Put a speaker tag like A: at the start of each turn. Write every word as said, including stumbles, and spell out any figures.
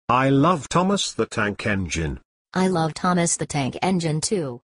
A: I love Thomas the Tank Engine.
B: I love Thomas the Tank Engine too.